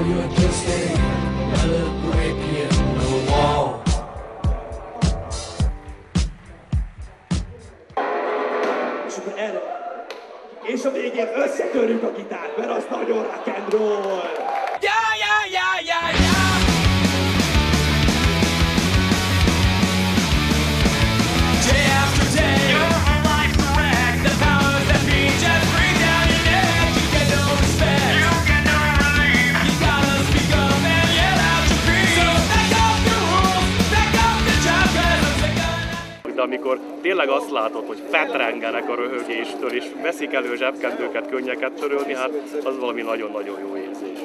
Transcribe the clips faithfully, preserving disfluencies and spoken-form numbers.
you're just another brick in the wall. És akkor erre, és a végén összetörjük a gitárt, mert az nagyon rock and roll. Yeah, yeah, yeah, yeah, yeah. Day after day, your life's a wreck. The powers that be just breathe down your neck. You get no respect, you get no relief. You gotta speak up and yell out your creed. So back up the rules, back up the job, 'cause I'm sick of. De amikor tényleg azt látod, hogy fetrengenek a röhögéstől, és veszik elő zsebkendőket, könnyeket törölni, hát az valami nagyon-nagyon jó érzés.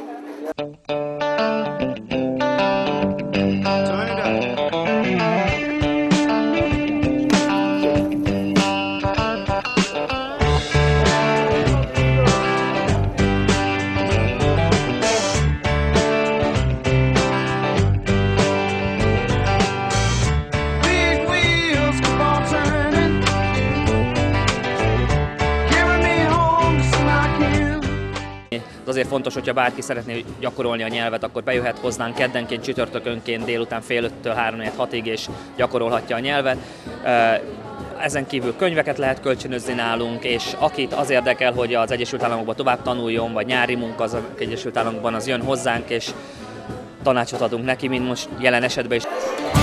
Azért fontos, hogyha bárki szeretné gyakorolni a nyelvet, akkor bejöhet hozzánk keddenként, csütörtökönként délután fél öttől három hatig és gyakorolhatja a nyelvet. Ezen kívül könyveket lehet kölcsönözni nálunk, és akit az érdekel, hogy az Egyesült Államokban tovább tanuljon, vagy nyári munka az Egyesült Államokban, az jön hozzánk, és tanácsot adunk neki, mint most jelen esetben is.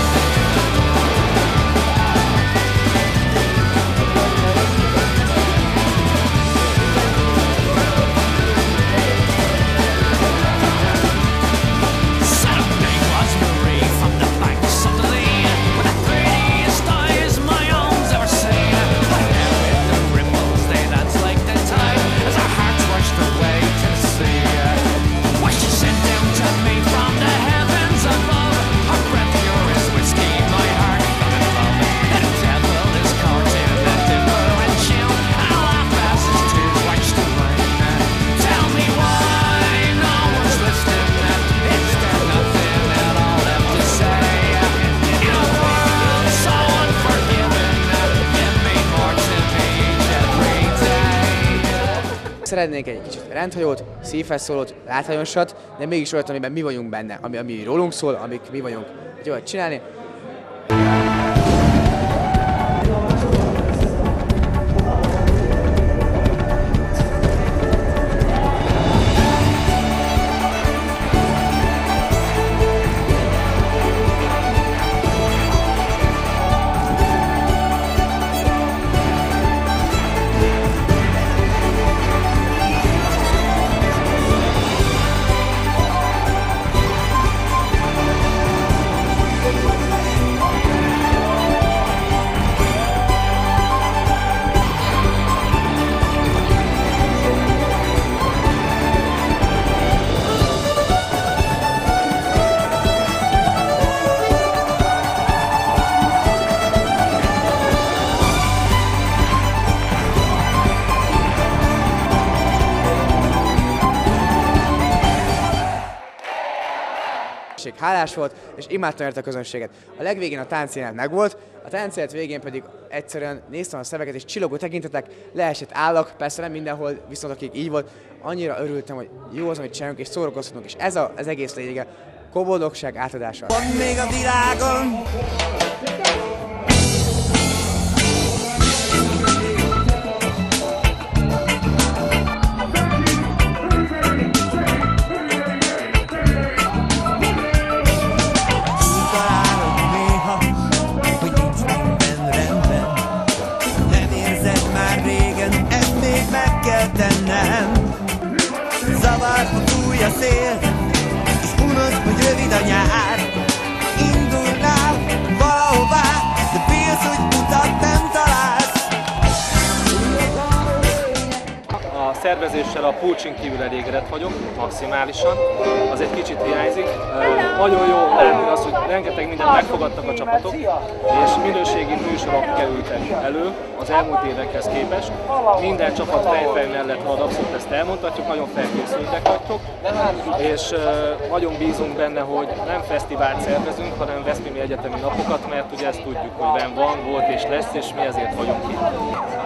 Szeretnénk egy kicsit rendhajót, szívhez szólót, látványosat, de mégis olyat, amiben mi vagyunk benne, ami, ami rólunk szól, amik mi vagyunk. Egy olyat csinálni. Hálás volt, és imádtam érte a közönséget. A legvégén a táncjelenet megvolt, a táncjelenet végén pedig egyszerűen néztem a szöveget, és csillogó tekintetek, leesett állak, persze nem mindenhol, viszont akik így volt, annyira örültem, hogy jó az, amit csinálunk, és szórakoztatunk, és ez a, az egész lényege, boldogság átadása. Van még a világon zavar, ha fúj a szél, és unosz, hogy rövid a nyár. Indulnál valahová, de félsz, hogy utat nem találsz. A szervezéssel a pulcsin kívül elégedett vagyok, maximálisan. Az egy kicsit hiányzik. Nagyon jó látni azt, hogy rengeteg mindent megfogadtak a csapatok, és minőségi műsorok kerültek elő az elmúlt évekhez képest. Minden csapat fejfej mellett van, abszolút ezt elmondhatjuk, nagyon felkészültek vagytok, és nagyon bízunk benne, hogy nem fesztivált szervezünk, hanem veszprémi egyetemi napokat, mert ugye ezt tudjuk, hogy benn van, volt és lesz, és mi ezért vagyunk itt.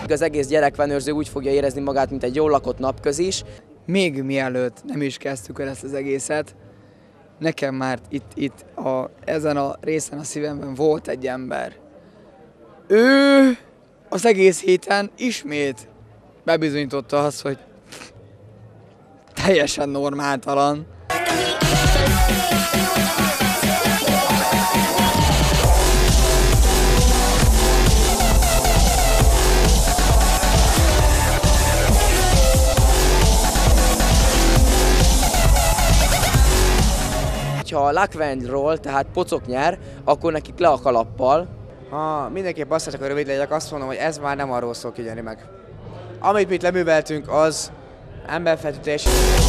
Az egész gyerekvenőrző úgy fogja érezni magát, mint egy jól lakott napközis. Még mielőtt nem is kezdtük el ezt az egészet, nekem már itt, itt a, ezen a részen a szívemben volt egy ember. Ő az egész héten ismét bebizonyította azt, hogy teljesen normáltalan. Ha a Lakvendról, tehát pocok nyer, akkor nekik le a kalappal. Ha mindenképp azt hogy rövid legyek, azt mondom, hogy ez már nem arról szól, kigyerni meg. Amit mit leműveltünk, az emberfeltütés.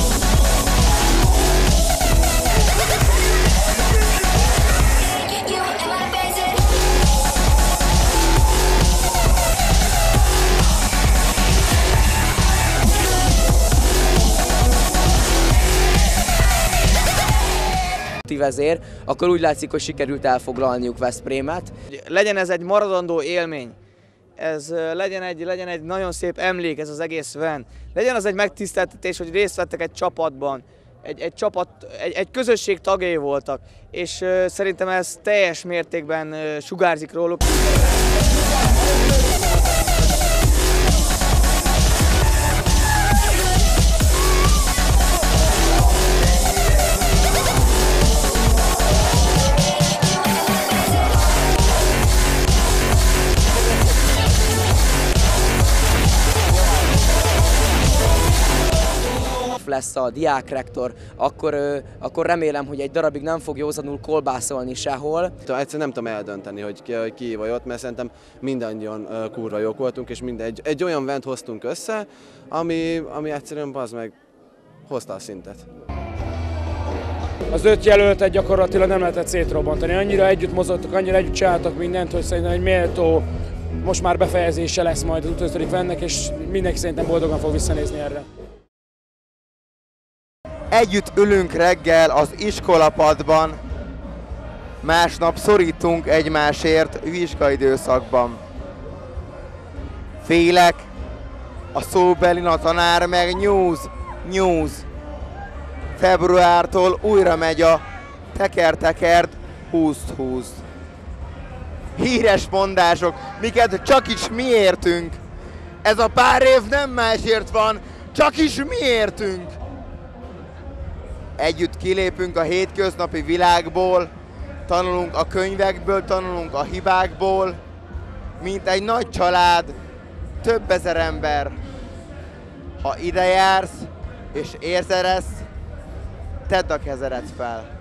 Vezér, akkor úgy látszik, hogy sikerült elfoglalniuk Veszprémet. Legyen ez egy maradandó élmény, ez legyen egy, legyen egy nagyon szép emlék ez az egész Van. Legyen az egy megtiszteltetés, hogy részt vettek egy csapatban, egy, egy, csapat, egy, egy közösség tagjai voltak, és uh, szerintem ez teljes mértékben uh, sugárzik róluk. Lesz a diákrektor, akkor, akkor remélem, hogy egy darabig nem fog józanul kolbászolni sehol. Egyszerűen nem tudom eldönteni, hogy ki, hogy ki vagy ott, mert szerintem mindannyian kurva jók voltunk, és mindegy, egy olyan vent hoztunk össze, ami, ami egyszerűen bazd meg hozta a szintet. Az öt jelöltet gyakorlatilag nem lehetett szétrobbantani. Annyira együtt mozogtak, annyira együtt csináltak mindent, hogy szerintem egy méltó, most már befejezése lesz majd az utolsó Vannek, és mindenki szerintem boldogan fog visszanézni erre. Együtt ülünk reggel az iskolapadban, másnap szorítunk egymásért vizsgaidőszakban. Félek, a szóbelin a tanár meg nyúz, nyúz. Februártól újra megy a teker-tekerd, húzt-húzt. Híres mondások, miket csak is mi értünk. Ez a pár év nem másért van, csak is mi értünk. Együtt kilépünk a hétköznapi világból, tanulunk a könyvekből, tanulunk a hibákból, mint egy nagy család, több ezer ember. Ha ide jársz és érzeresz, tedd a kezedet fel.